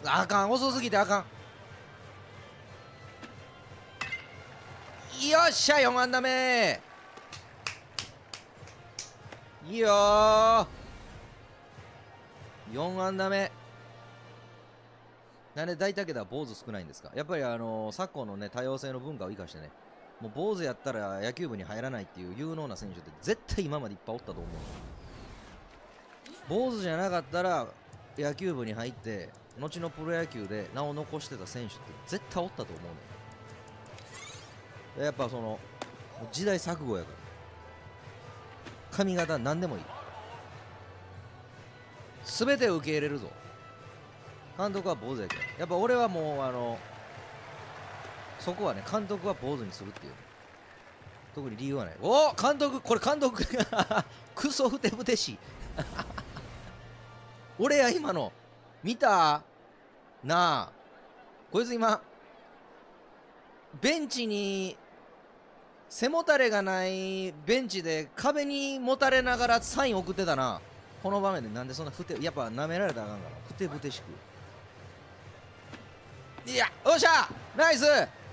あかん、遅すぎてあかん。よっしゃ、4安打目。いいよー、4安打目。なんで大武田は坊主少ないんですか？やっぱり昨今のね、多様性の文化を生かしてね、もう坊主やったら野球部に入らないっていう有能な選手って絶対今までいっぱいおったと思う。坊主じゃなかったら野球部に入って後のプロ野球で名を残してた選手って絶対おったと思うね。やっぱその時代錯誤やから、髪型何でもいい、全て受け入れるぞ。監督は坊主やけど、やっぱ俺はもうそこはね、監督は坊主にするっていう、ね、特に理由はない。おお、監督、これ監督クソふてぶてしい俺や今の見たなあ、こいつ今ベンチに背もたれがないベンチで壁にもたれながらサイン送ってたな。この場面でなんでそんなやっぱ舐められたらあかんからふてぶてしく。いや、よっしゃナイス